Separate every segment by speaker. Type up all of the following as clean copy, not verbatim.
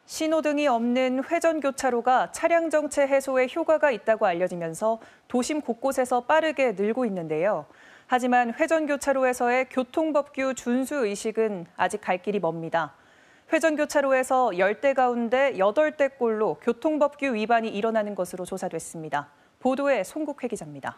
Speaker 1: 신호등이 없는 회전교차로가 차량 정체 해소에 효과가 있다고 알려지면서 도심 곳곳에서 빠르게 늘고 있는데요. 하지만 회전교차로에서의 교통법규 준수 의식은 아직 갈 길이 멉니다. 회전교차로에서 10대 가운데 8대꼴로 교통법규 위반이 일어나는 것으로 조사됐습니다. 보도에 송국회 기자입니다.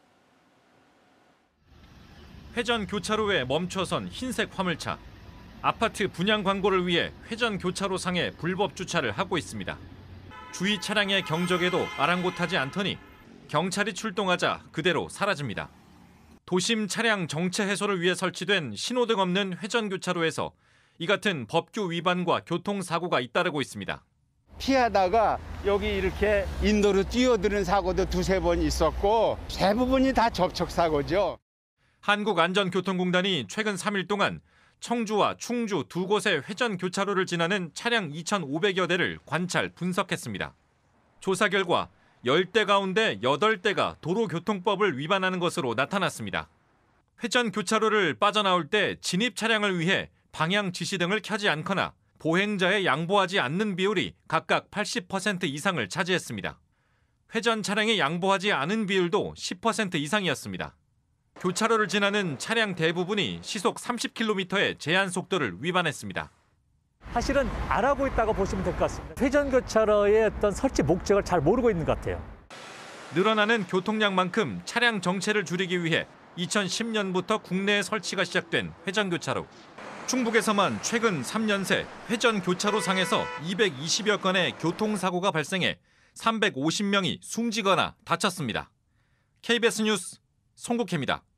Speaker 2: 회전교차로에 멈춰선 흰색 화물차. 아파트 분양 광고를 위해 회전교차로상에 불법 주차를 하고 있습니다. 주위 차량의 경적에도 아랑곳하지 않더니 경찰이 출동하자 그대로 사라집니다. 도심 차량 정체 해소를 위해 설치된 신호등 없는 회전교차로에서 이 같은 법규 위반과 교통사고가 잇따르고 있습니다.
Speaker 3: 피하다가 여기 이렇게 인도로 뛰어드는 사고도 두세 번 있었고 대부분이 다 접촉사고죠.
Speaker 2: 한국안전교통공단이 최근 3일 동안 청주와 충주 두 곳의 회전교차로를 지나는 차량 2,500여 대를 관찰 분석했습니다. 조사 결과 10대 가운데 8대가 도로교통법을 위반하는 것으로 나타났습니다. 회전교차로를 빠져나올 때 진입 차량을 위해 방향 지시등을 켜지 않거나 보행자에 양보하지 않는 비율이 각각 80% 이상을 차지했습니다. 회전 차량에 양보하지 않은 비율도 10% 이상이었습니다. 교차로를 지나는 차량 대부분이 시속 30km의 제한 속도를 위반했습니다.
Speaker 4: 사실은 안 하고 있다고 보시면 될 것 같습니다. 회전교차로의 어떤 설치 목적을 잘 모르고 있는 것 같아요.
Speaker 2: 늘어나는 교통량만큼 차량 정체를 줄이기 위해 2010년부터 국내에 설치가 시작된 회전교차로. 충북에서만 최근 3년 새 회전교차로상에서 220여 건의 교통사고가 발생해 350명이 숨지거나 다쳤습니다. KBS 뉴스 송국혜입니다.